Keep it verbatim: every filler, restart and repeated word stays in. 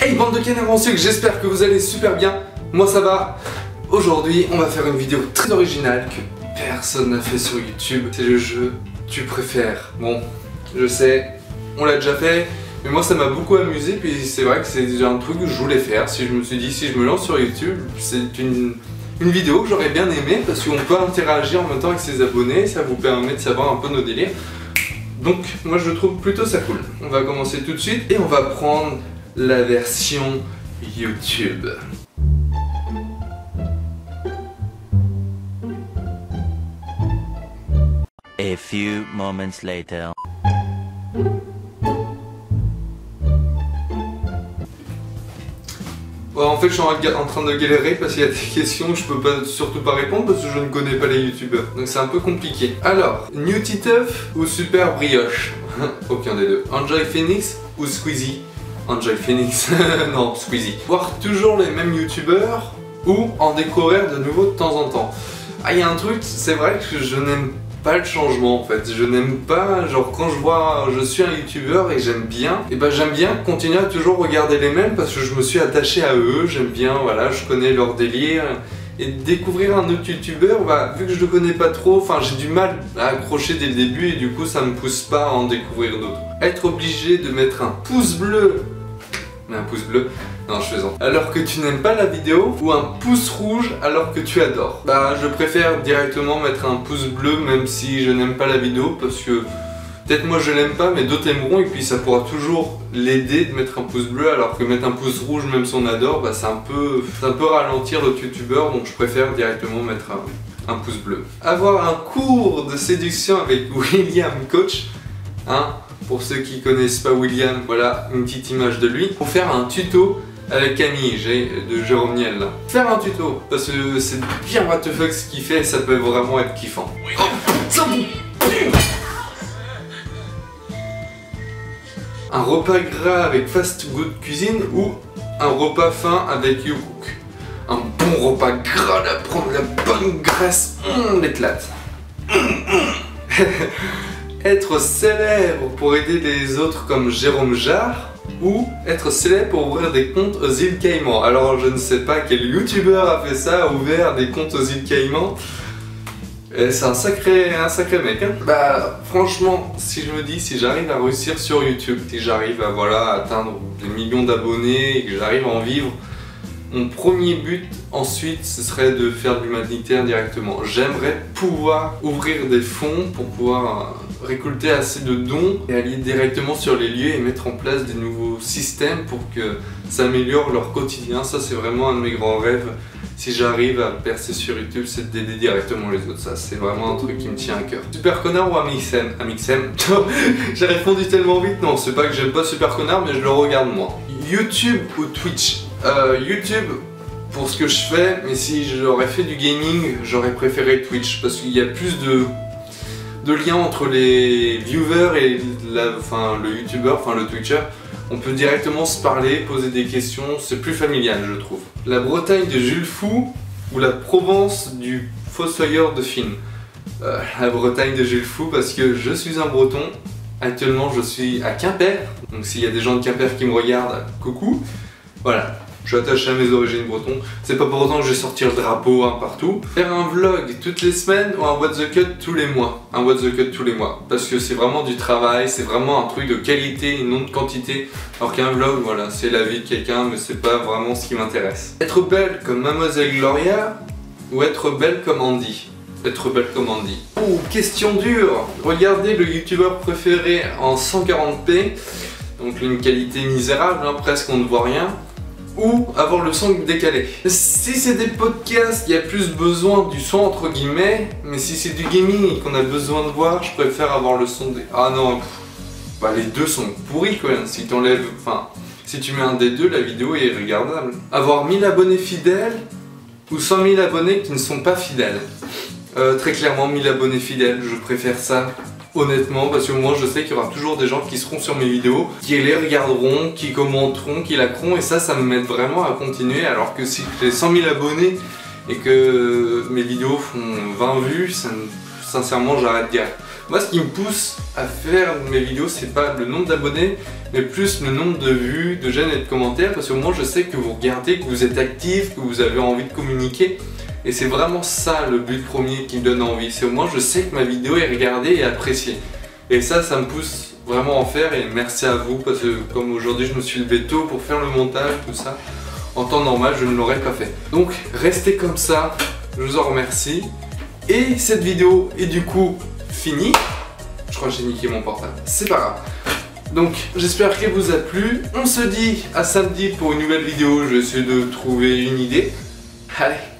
Hey bande de canards en sucre, j'espère que vous allez super bien. Moi ça va. Aujourd'hui on va faire une vidéo très originale que personne n'a fait sur YouTube. C'est le jeu tu préfères. Bon, je sais, on l'a déjà fait, mais moi ça m'a beaucoup amusé. Puis c'est vrai que c'est déjà un truc que je voulais faire. Si je me suis dit, si je me lance sur YouTube, c'est une, une vidéo que j'aurais bien aimé parce qu'on peut interagir en même temps avec ses abonnés. Ça vous permet de savoir un peu nos délires. Donc moi je trouve plutôt ça cool. On va commencer tout de suite et on va prendre la version YouTube. A few moments later. Bon, en fait je suis en train de galérer parce qu'il y a des questions que je peux pas, surtout pas répondre parce que je ne connais pas les youtubeurs. Donc c'est un peu compliqué. Alors, New Titeuf ou Super Brioche? Aucun des deux. Enjoy Phoenix ou Squeezie? Enjoy Phoenix. Non, Squeezie. Voir toujours les mêmes youtubeurs ou en découvrir de nouveau de temps en temps. Ah, il y a un truc, c'est vrai que je n'aime pas le changement en fait. Je n'aime pas, genre quand je vois, je suis un youtubeur et j'aime bien, et ben j'aime bien continuer à toujours regarder les mêmes parce que je me suis attaché à eux, j'aime bien, voilà, je connais leur délire. Et découvrir un autre youtubeur, bah, vu que je le connais pas trop, enfin j'ai du mal à accrocher dès le début et du coup ça me pousse pas à en découvrir d'autres. Être obligé de mettre un pouce bleu, mais un pouce bleu, non je plaisante, alors que tu n'aimes pas la vidéo, ou un pouce rouge alors que tu adores. Bah je préfère directement mettre un pouce bleu même si je n'aime pas la vidéo parce que peut-être moi je l'aime pas mais d'autres aimeront et puis ça pourra toujours l'aider de mettre un pouce bleu alors que mettre un pouce rouge même si on adore, bah c'est un peu, c'est un peu ralentir l'autre youtubeur, donc je préfère directement mettre un, un pouce bleu. Avoir un cours de séduction avec William Coach, hein, pour ceux qui connaissent pas William, voilà une petite image de lui. Pour faire un tuto avec Camille de Jérôme Niel là. Faire un tuto, parce que c'est bien what the fuck ce qu'il fait, ça peut vraiment être kiffant. Oh, ça un repas gras avec Fast Good Cuisine ou un repas fin avec YouCook. Un bon repas gras, là, prendre la bonne graisse, on l'éclate. Être célèbre pour aider les autres comme Jérôme Jarre ou être célèbre pour ouvrir des comptes aux îles Caïmans. Alors je ne sais pas quel youtubeur a fait ça, a ouvert des comptes aux îles Caïmans. C'est un sacré, un sacré mec, hein. Bah franchement, si je me dis, si j'arrive à réussir sur YouTube, si j'arrive à voilà, atteindre des millions d'abonnés et que j'arrive à en vivre, mon premier but ensuite ce serait de faire de l'humanitaire directement. J'aimerais pouvoir ouvrir des fonds pour pouvoir récolter assez de dons et aller directement sur les lieux et mettre en place des nouveaux systèmes pour que ça améliore leur quotidien. Ça c'est vraiment un de mes grands rêves. Si j'arrive à percer sur YouTube, c'est d'aider directement les autres. Ça c'est vraiment un truc qui me tient à cœur. Super Connard ou Amixem? Amixem. J'ai répondu tellement vite. Non, c'est pas que j'aime pas Super Connard, mais je le regarde moins. YouTube ou Twitch? euh, YouTube pour ce que je fais, mais si j'aurais fait du gaming, j'aurais préféré Twitch parce qu'il y a plus de de lien entre les viewers et la, enfin, le youtubeur, enfin le twitcher. On peut directement se parler, poser des questions, c'est plus familial je trouve. La Bretagne de Jules Fou ou la Provence du Fossoyeur de Fine? euh, La Bretagne de Jules Fou parce que je suis un breton. Actuellement je suis à Quimper, donc s'il y a des gens de Quimper qui me regardent, coucou. Voilà. Je suis attaché à mes origines bretonnes. C'est pas pour autant que je vais sortir le drapeau hein, partout. Faire un vlog toutes les semaines ou un what the cut tous les mois. Un what the cut tous les mois. Parce que c'est vraiment du travail, c'est vraiment un truc de qualité et non de quantité. Alors qu'un vlog, voilà, c'est la vie de quelqu'un, mais c'est pas vraiment ce qui m'intéresse. Être belle comme Mademoiselle Gloria ou être belle comme Andy? Être belle comme Andy. Oh, question dure. Regardez le youtubeur préféré en cent quarante p. Donc une qualité misérable, hein, presque on ne voit rien. Ou avoir le son décalé. Si c'est des podcasts, il y a plus besoin du son entre guillemets, mais si c'est du gaming et qu'on a besoin de voir, je préfère avoir le son des... Ah non, pff, bah les deux sont pourris quoi, si t'enlèves... Enfin, si tu mets un des deux, la vidéo est regardable. Avoir mille abonnés fidèles ou cent mille abonnés qui ne sont pas fidèles. euh, Très clairement mille abonnés fidèles, je préfère ça. Honnêtement, parce que moi je sais qu'il y aura toujours des gens qui seront sur mes vidéos, qui les regarderont, qui commenteront, qui likeront, et ça, ça me m'aide vraiment à continuer. Alors que si j'ai cent mille abonnés et que mes vidéos font vingt vues, ça, sincèrement j'arrête direct. Moi ce qui me pousse à faire mes vidéos, c'est pas le nombre d'abonnés, mais plus le nombre de vues, de j'aime et de commentaires, parce que moi je sais que vous regardez, que vous êtes actif, que vous avez envie de communiquer. Et c'est vraiment ça le but premier qui me donne envie. C'est au moins je sais que ma vidéo est regardée et appréciée. Et ça, ça me pousse vraiment à en faire, et merci à vous, parce que comme aujourd'hui je me suis levé tôt pour faire le montage, tout ça, en temps normal je ne l'aurais pas fait. Donc restez comme ça, je vous en remercie. Et cette vidéo est du coup finie. Je crois que j'ai niqué mon portable, c'est pas grave. Donc j'espère qu'elle vous a plu. On se dit à samedi pour une nouvelle vidéo, je vais essayer de trouver une idée. Allez.